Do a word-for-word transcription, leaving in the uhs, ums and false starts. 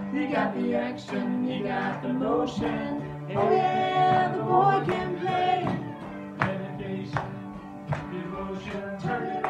He got the action, he got the motion. Oh yeah, the boy can play. Dedication, devotion, turn it